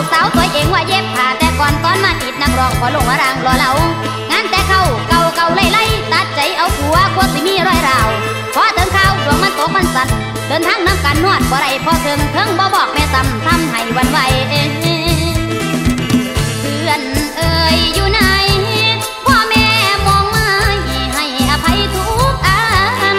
สาวตัวเองว่าเย็บผ้าแต่ก่อนตอนมาติดนักร้องขอลงรางรอเหลางานแต่เข้าเก่าไล่ตัดใจเอาผัวกลัวสิมีรอยร้าวพอเติมข้าวดวงมันตกมันสั่นเดินทางน้ำกันนวดบ่ไรพอเทิงบ่บอกแม่ซ้ำทำให้วันไหวเพื่อนเอ่ยอยู่ไหนพ่อแม่มองมาให้อภัยทุกอัน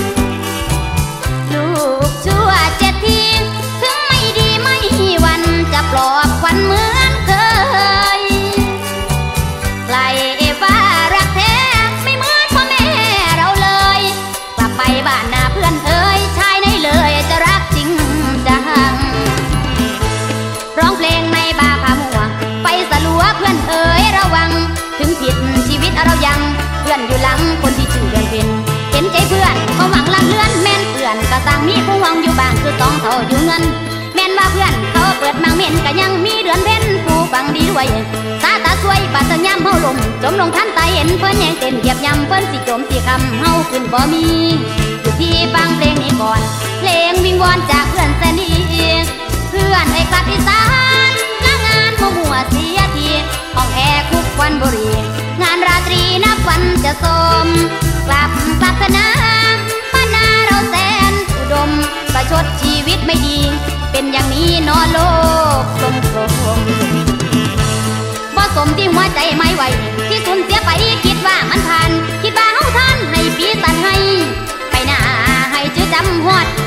ลูกชั่ว7 ทีถึงไม่ดีไม่วันจะปลอบขวัญเหมือนเคยไกลว่ารักแท้ไม่เหมือนพ่อแม่เราเลยกลับไปบ้านนาเพื่อนเอ่ยชายในเลยจะรักจริงจังร้องเพลงในบาร์พามัวไปสลัวเพื่อนเอ๋ยระวังถึงผิดชีวิตเรายังเพื่อนอยู่หลังคนที่ชื่อเดือนเป็นเห็นใจเพื่อนเขาหวังลังเลื่อนแม่นเพื่อนก็ต่างมีผู้หวังอยู่บ้างคือต้องเขาอยู่เงินแม่นว่าเพื่อนเขาเปิดมังเม่นก็ยังมีเดือนเพ็ญผู้ฟังดีด้วยตาสวยบาดสัญญามเฮาลมจมลงทันตาเห็นเพิ่นแยงเต้นเหยียบยำเพิ่นสิจมสิคำเฮาขึ้นบ่มีอยู่ที่ฟังเพลงนี้ก่อนเพลงวิงวอนจากเพื่อนแสนดีเพื่อนให้กลับอีสานและงานมัวเสียทีห้องแอร์คุกควันบุหรี่งานราตรีนับวันจะสมกลับสนามบ้านนาเราแสนอุดมประชดชีวิตไม่ดีเป็นอย่างนี้นอนโลกสมบ่สมที่หัวใจไม่ไหวที่สูญเสียไปคิดว่ามันผ่านคิดว่าเฮาท่านให้ปีตันให้ไปหน้าให้ชื่อจำฮอด